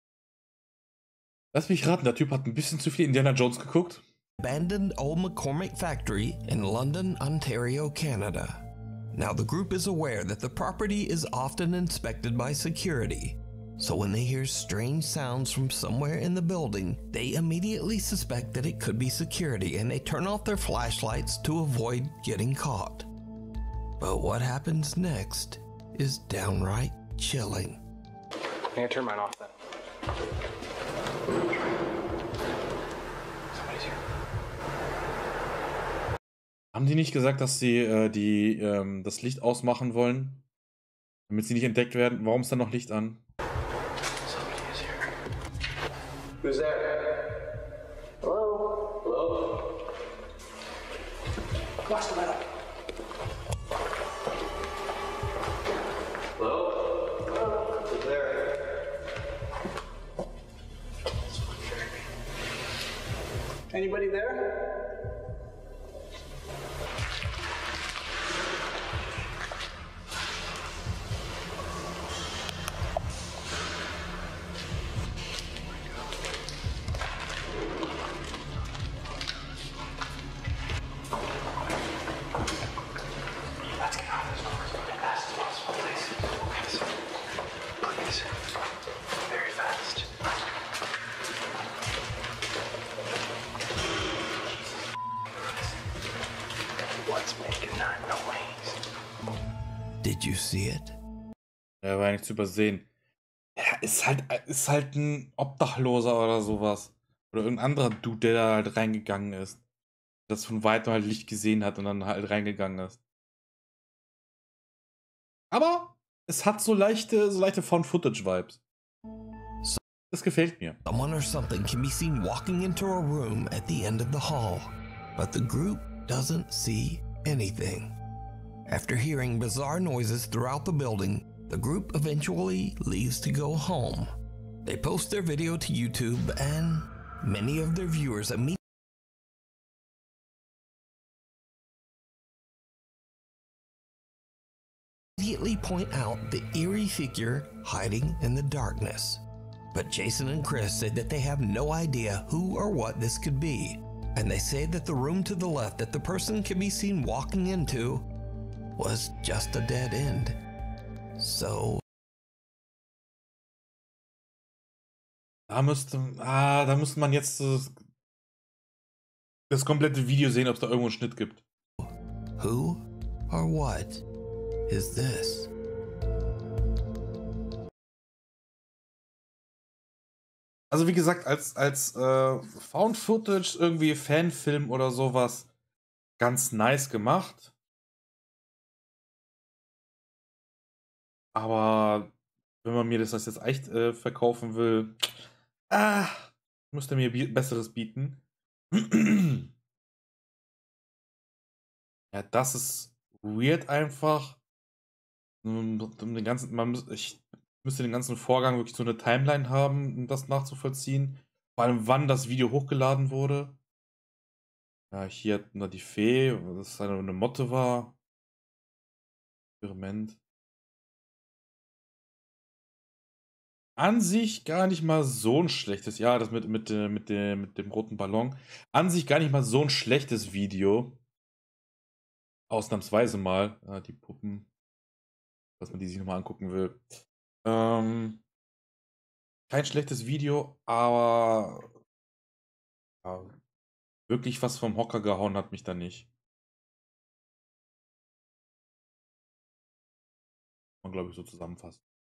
[SPEAKER 1] Lass mich raten, der Typ hat ein bisschen zu viel Indiana Jones geguckt.
[SPEAKER 3] abandoned old McCormick factory in London, Ontario, Canada. Now the group is aware that the property is often inspected by security. So when they hear strange sounds from somewhere in the building, they immediately suspect that it could be security, and they turn off their flashlights to avoid getting caught. But what happens next is downright chilling.
[SPEAKER 17] I'm gonna turn mine off then. Somebody's here.
[SPEAKER 1] Haben die nicht gesagt, dass sie äh, die, ähm, das Licht ausmachen wollen, damit sie nicht entdeckt werden? Warum ist dann noch Licht an?
[SPEAKER 17] Who's there? Hello? Hello? Watch the light up. Hello? Hello? Who's there? Anybody there?
[SPEAKER 3] Did you see it?
[SPEAKER 1] Ja, war ja nicht zu übersehen. Ja, ist halt, ist halt ein Obdachloser oder sowas. Oder irgendein anderer Dude, der da halt reingegangen ist. Das von weitem halt Licht gesehen hat und dann halt reingegangen ist. Aber es hat so leichte, so leichte Found-Footage-Vibes. Das gefällt mir.
[SPEAKER 3] Someone or something can be seen walking into a room at the end of the hall, but the group doesn't see anything. After hearing bizarre noises throughout the building, the group eventually leaves to go home. They post their video to YouTube, and many of their viewers immediately point out the eerie figure hiding in the darkness. But Jason and Chris said that they have no idea who or what this could be, and they say that the room to the left that the person can be seen walking into was just a dead end. So
[SPEAKER 1] Da müsste, ah, da müsste man jetzt das, das komplette Video sehen, ob es da irgendwo einen Schnitt gibt.
[SPEAKER 3] Who or what is this.
[SPEAKER 1] Also wie gesagt, als, als äh, Found Footage, irgendwie Fanfilm oder sowas, ganz nice gemacht. Aber wenn man mir das jetzt echt äh, verkaufen will, ah, müsste mir bi- Besseres bieten. Ja, das ist weird einfach. Um, um den ganzen, man, muss- ich müsste den ganzen Vorgang wirklich so eine Timeline haben, um das nachzuvollziehen. Vor allem, wann das Video hochgeladen wurde. Ja, hier hat na die Fee, das eine, eine Motte war. Experiment. An sich gar nicht mal so ein schlechtes, ja, das mit, mit, äh, mit, dem, mit dem roten Ballon. An sich gar nicht mal so ein schlechtes Video. Ausnahmsweise mal. Ja, die Puppen. Dass man die sich nochmal angucken will. Ähm, kein schlechtes Video, aber ja, wirklich was vom Hocker gehauen hat mich da nicht. Kann man, glaube ich, so zusammenfassen.